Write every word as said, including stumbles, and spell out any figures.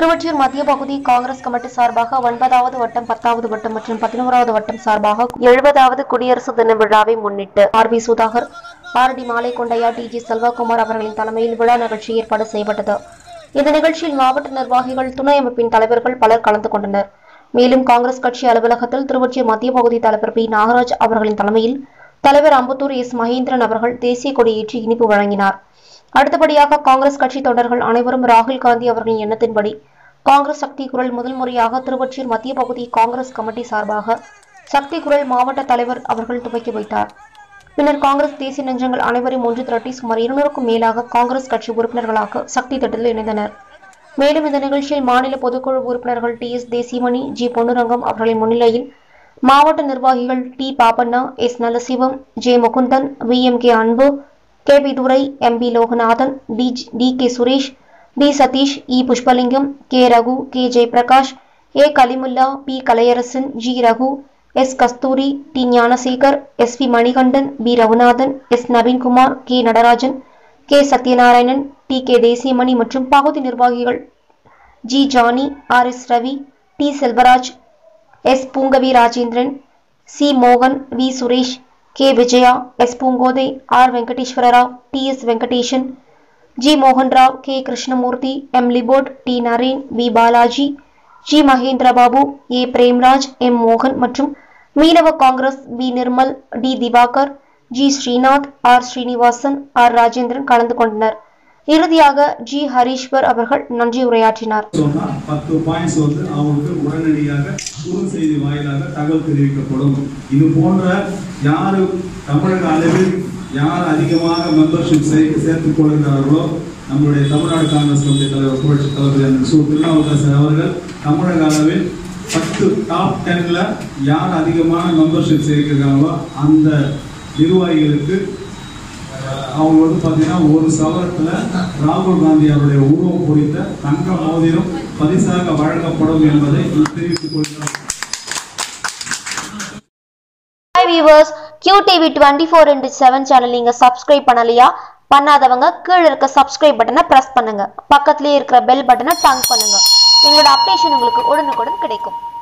திருவொற்றியூர் மத்திய பகுதி காங்கிரஸ் கமிட்டி சார்பாக ஒன்பதாவது வட்டம் பத்தாவது வட்டம் மற்றும் பதினோராவது வட்டம் சார்பாக எழுபதாவது குடியரசு தின விழாவை முன்னிட்டு R P Sudhakar, R T Malaikondaiah, T G Selvakumar அவர்களின் தலைமையில் விழா நிகழ்ச்சி ஏற்பாடு செய்யப்பட்டது. இந்த நிகழ்ச்சியில் மாவட்ட நிர்வாகிகள், துணை அமைப்பின் தலைவர்கள் பலர் கலந்து கொண்டனர். மேலும் காங்கிரஸ் கட்சி அலுவலகத்தில் திருவொற்றியூர் மத்திய பகுதி தலைவர் பி நாகராஜ் அவர்களின் தலைமையில் தலைவர் அம்பத்தூர் எஸ் மகேந்திரன் அவர்கள் தேசிய கொடியேற்றி இனிப்பு வழங்கினார். அடுத்தபடியாக காங்கிரஸ் கட்சி தொண்டர்கள் அனைவரும் ராகுல் காந்தி அவர்களின் எண்ணத்தின்படி காங்கிரஸ் சக்தி குரல் முதல் முறையாக திருவொற்றியூர் மத்திய பகுதி காங்கிரஸ் கமிட்டி சார்பாக சக்தி குரல் மாவட்ட தலைவர் அவர்கள் துவக்கி வைத்தார். பின்னர் காங்கிரஸ் தேசிய நெஞ்சங்கள் அனைவரும் ஒன்று திரட்டி சுமார் இருநூறுக்கும் மேலாக காங்கிரஸ் கட்சி உறுப்பினர்களாக சக்தி திட்டத்தில் இணைந்தனர். மேலும் இந்த நிகழ்ச்சியில் மாநில பொதுக்குழு உறுப்பினர்கள் T S Desimani, G Ponnurangam அவர்களின் முன்னிலையில் மாவட்ட நிர்வாகிகள் T Pappanna, S Nalasivam, J Mukundan, V M K Anbu, K P Durai, M P Loganathan, T K Suresh, T Sathish, E Pushpalingam, K Raghu, K Jayaprakash, A Kalimulla, P Kalaiyarasan, G Raghu, S Kasthuri, T Gnanasekar, S P Manikandan, P Raghunathan, S Naveenkumar, K Natarajan, K Sathyanarayanan, T K Desiyamani மற்றும் பகுதி நிர்வாகிகள் G Johnny, R S Ravi, D Selvaraj, S பூங்கவி Rajendran, C மோகன், we Suresh, K Vijaya, S Poongothai, R Venkateswara Rao, D S Venkatesan, G மோகன் Rao, K Krishnamurthy, M லிபோட், D Naren, we Balaji, G Mahendra Babu, A Premraj, M மோகன் மற்றும் மீனவ Congress B Nirmal, D Diwakar, G Srinath, R Srinivasan, R Rajendran கலந்து கொண்டனர். இறுதியாக ஜி ஹரீஸ்வர் அவர்கள் நன்றி உரையாற்றினார். பத்து பாயிண்ட்ஸ் வந்து அவங்களுக்கு உடனடியாக குறுஞ்செய்தி வாயிலாக தகவல் தெரிவிக்கப்படும். இது போன்ற யாரு தமிழக அளவில் யார் அதிகமாக மெம்பர்ஷிப் சேர்த்துக் கொள்கிறார்களோ நம்மளுடைய தமிழ்நாடு காங்கிரஸ் கமிட்டி தலைவர் புரட்சி தலைவர் சு திருநாவுக்கரசு அவர்கள் தமிழக அளவில் பத்து டாப் டென்ல யார் அதிகமான மெம்பர்ஷிப் சேர்க்கிறாங்களோ அந்த நிர்வாகிகளுக்கு அவங்க வந்து பார்த்தீங்கன்னா ஒரு சவரத்துல ராகுல் காந்தி அவருடைய உருவம் பொறித்த தங்க மோதிரம் பரிசாக வழங்கப்படும் என்பதை தெரிவித்துக் கொள்கிறோம். Hi viewers, Q T V twenty-four into seven channel நீங்க சப்ஸ்கிரைப் பண்ணலையா? பண்ணாதவங்க கீழ இருக்க சப்ஸ்கிரைப் பட்டனை பிரஸ் பண்ணுங்க. பக்கத்துலயே இருக்கிற பெல் பட்டனை டங் பண்ணுங்க. எங்களோட அப்டேஷன் உங்களுக்கு உடனுக்குடன் கிடைக்கும்.